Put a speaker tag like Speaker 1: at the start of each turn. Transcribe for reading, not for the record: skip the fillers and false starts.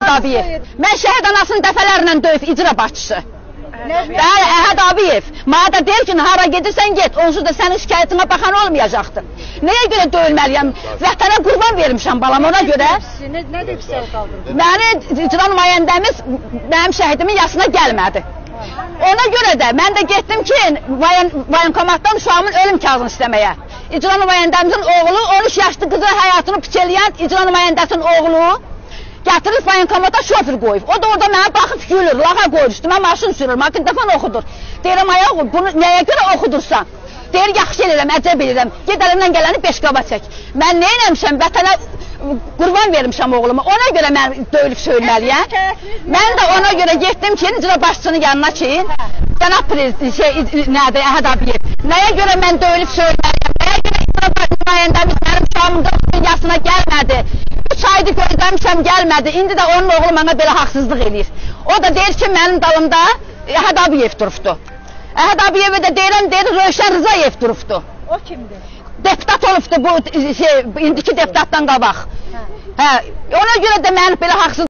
Speaker 1: Abiyev. Mən şəhid anasını dəfələrlə döyüb icra başçısı. Əhəd Abiyev. Mənə də deyir ki, hara gedirsən get, onsuz da sənin şikayətinə baxan olmayacaqdır. Nəyə görə döyülməliyəm? Vətənə qurban vermişəm balam, ona görə.
Speaker 2: Nə deyib səhv qaldırdı?
Speaker 1: Məni icra nümayəndəmiz mənim şəhidimin yaşına gəlmədi. Ona görə də mən də getdim ki, voyinkomatdan uşağımın ölüm kağızını istəməyə. İcra nümayəndəmizin oğlu, 13 yaşlı qızın həyatını piçeləyən icra nümayəndəsinin oğlu gətirib voyinkomata şoför qoyub. O da orada mənə baxıb gülür, lağa qoyur üstümə maşın sürür, makinəfon oxudur. Deyirəm, ay oğul, bunu nəyə görə oxudursan? Deyir, yaxşı eləyirəm, əcəb eləyirəm, ged əlimdən gələni 5 qaba çək. Mən nə eləmişəm, vətənə qurban vermişəm oğluma, ona görə mən döyülüb söyülməliyəm. Mən də ona görə getdim ki, icra başçısının yanına ki, cənab prezident, Əhəd Abiyev, nəyə görə mən döyülüb söyülməliyəm, nəyə görə icra nümayəndəmiz mənim uşağımın 9 yaşına gəlmədi. 3 aydır gözləmişəm, gəlmədi. İndi də onun oğlu mənə belə haqsızlıq eləyir. O da deyir ki, mənim dalımda Əhəd Abiyev durubdu. Əhəd Abiyevə də deyirəm, deyir, Rövşən Rızayev durubdu.
Speaker 2: O kimdir?
Speaker 1: Deputat olubdu bu indiki deputatdan qabaq. Ona görə də mənim belə haqsızlıq